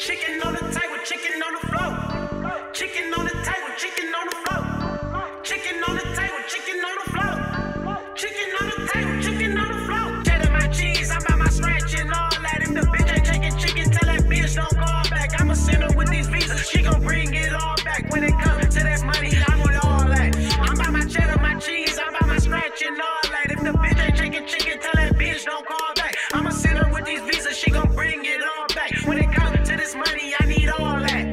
Chicken on the table, chicken on the floor. Chicken on the table, chicken on the floor. Chicken on the table, chicken on the floor. Chicken on the table, chicken on the floor. Cheddar my cheese, I'm by my scratch and all that. If the bitch ain't taking chicken, tell that bitch don't call back. I'ma send her with these visas, she gon' bring it all back. When it comes to that money, I want all that. I'm by my cheddar, my cheese, I'm by my scratch and all that. If the bitch ain't taking chicken, tell that bitch don't call back. I'ma send her with these visas, she gon' bring it all back. When it comes to this money, I need all that.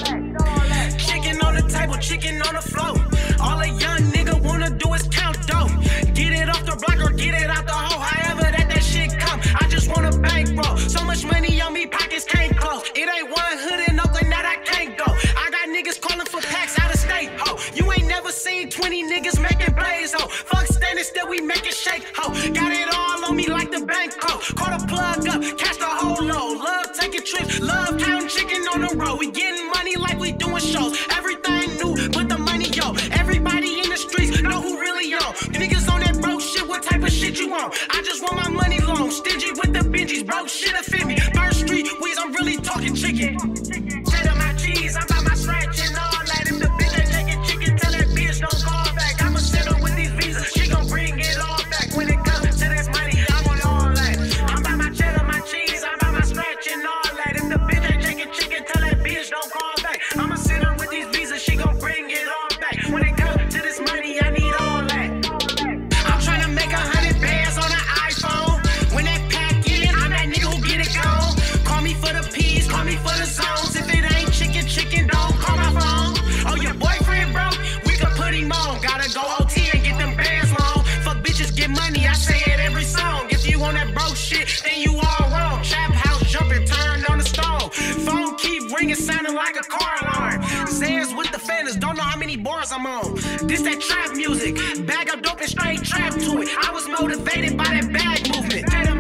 Chicken on the table, chicken on the floor. All a young nigga wanna do is count dough. Get it off the block or get it out the hole. However that shit come, I just want a bankroll. So much money on me, pockets can't close. It ain't one hood in Oakland that I can't go. I got niggas calling for packs out of state, ho. You ain't never seen 20 niggas making plays, ho. Fuck standing still, we make it shake, ho. Got it all on me like the bank code. Call the plug up, catch the whole load. Love taking trips, love counting chicken on the road. We getting money like we doing shows. Everything new, but the money, yo. Everybody in the streets know who really on. Niggas on that broke shit, what type of shit you want? I just want my money long. Stingy with the Benjis, broke shit fit me. First street weeds, I'm really talking chicken. Cheddar my cheese, I'm by my scratch and all that. If the bitch ain't taking chicken, tell that bitch don't call back. I'ma send her with these visas, she gon' bring it all back. When it comes to this money, I want all that. I'm by my cheddar, my cheese, I'm by my scratch and all that. If the bitch ain't taking chicken, tell that bitch don't call back. I'ma send her with these visas, she gon' bring it all back. When it comes to this money, I need all that. I'm tryna make 100 bands on an iPhone. When that pack in, I'm that nigga who get it gone. Call me for the P's, call me for the zones. If it ain't chicken, chicken, don't call my phone. Oh, your boyfriend broke? We can put him on. Gotta go OT and get them bands long. Fuck bitches, get money, I say it every song. If you on that broke shit, then you all wrong. Trap house jumping, turned on the stone. Phone keep ringing, sounding like a car alarm. Sayers with the fans, don't know how many bars I'm on. This that trap music, bag up dope and straight trap to it. I was motivated by that bag movement.